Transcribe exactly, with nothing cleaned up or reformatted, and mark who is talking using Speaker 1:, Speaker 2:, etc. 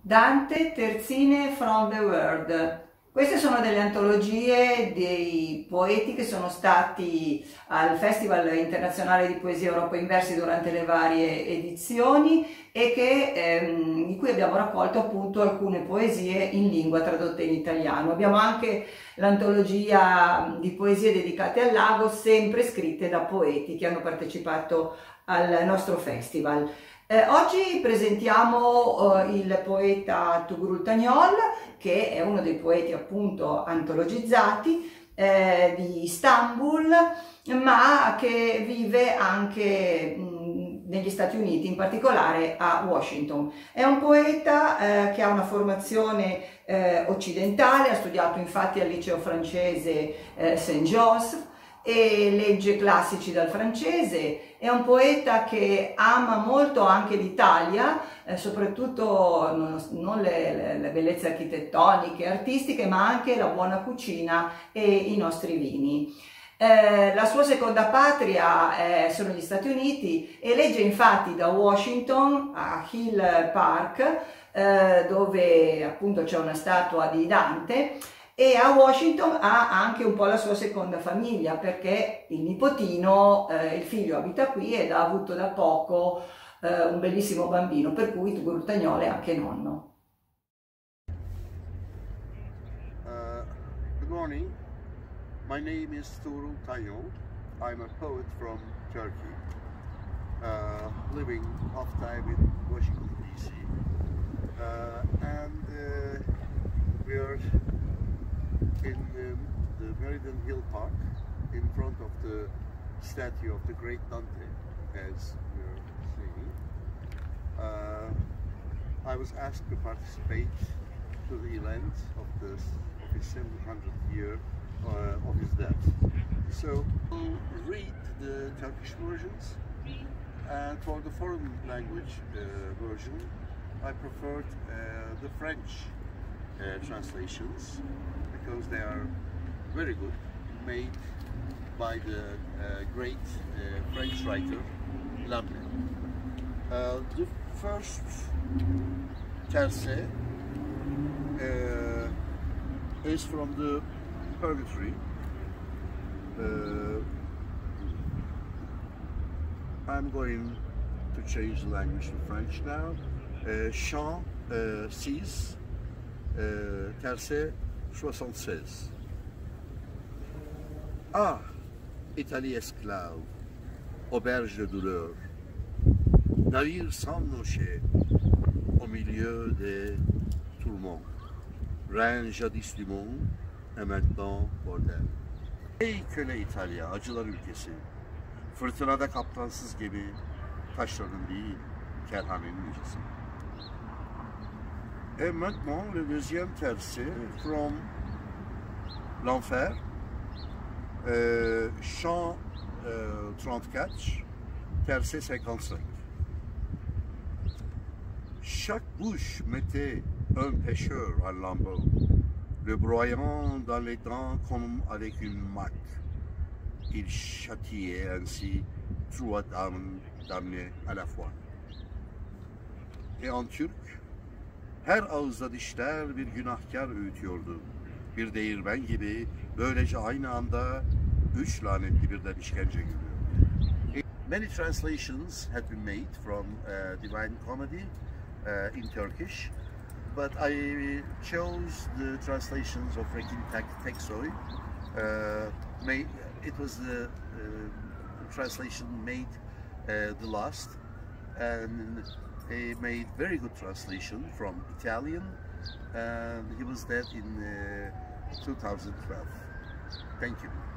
Speaker 1: Dante, Terzine from the World. Queste sono delle antologie dei poeti che sono stati al Festival Internazionale di Poesia Europa in Versi durante le varie edizioni e che, ehm, di cui abbiamo raccolto appunto alcune poesie in lingua tradotte in italiano. Abbiamo anche l'antologia di poesie dedicate al lago, sempre scritte da poeti che hanno partecipato al nostro festival. Eh, oggi presentiamo eh, il poeta Tugrul Tagnol, che è uno dei poeti appunto antologizzati eh, di Istanbul, ma che vive anche mh, negli Stati Uniti, in particolare a Washington. È un poeta eh, che ha una formazione eh, occidentale, ha studiato infatti al liceo francese eh, Saint Joseph, e legge classici dal francese. È un poeta che ama molto anche l'Italia, eh, soprattutto non, non le, le, le bellezze architettoniche e artistiche, ma anche la buona cucina e i nostri vini. Eh, la sua seconda patria eh, sono gli Stati Uniti e legge infatti da Washington a Hill Park, eh, dove appunto c'è una statua di Dante. E a Washington ha anche un po' la sua seconda famiglia, perché il nipotino, eh, il figlio abita qui ed ha avuto da poco eh, un bellissimo bambino, per cui Tugrul Tagnol è anche nonno.
Speaker 2: Uh, good morning, my name is Tugrul Tagnol. I'm a poet from Turkey, uh, living half time in Washington D C, uh, and uh, we are in um, the Meriden Hill Park, in front of the statue of the great Dante, as you're seeing. Uh, I was asked to participate to the event of, this, of his seven hundredth year uh, of his death. So we'll read the Turkish versions, and for the foreign language uh, version, I preferred uh, the French uh, translations, because they are very good, made by the uh, great uh, French writer Lamennais. Uh, the first terce uh, is from the Purgatory. Uh, I'm going to change the language to French now. Uh, Chant uh, six, uh, terce soixante-seize. Ah, Italie esclave, auberge de douleur, navire sans nocher, au milieu des tourments, reine jadis du monde, et maintenant bordel. Ey köle İtalya, acılar ülkesi, fırtınada kaptansız gemi, taşların değil, kerhanenin yücesi. Et maintenant, le deuxième terce, from l'enfer, euh, chant euh, trente-quatre, terce cinquante-cinq. Chaque bouche mettait un pêcheur à lambeau, le broyant dans les dents comme avec une maque. Il châtiait ainsi trois dames damnées à la fois. Et en turc, her ağızda dişler bir günahkar öğütüyordu. Bir değirmen gibi böylece aynı anda üç lanetli birden işkence görüyor. Many translations have been made from uh, Divine Comedy uh, in Turkish, but I chose the translations of Rekin Teksoy. Uh, made, it was the uh, translation made uh, the last, and he made very good translation from Italian, and he was dead in uh, two thousand twelve. Thank you.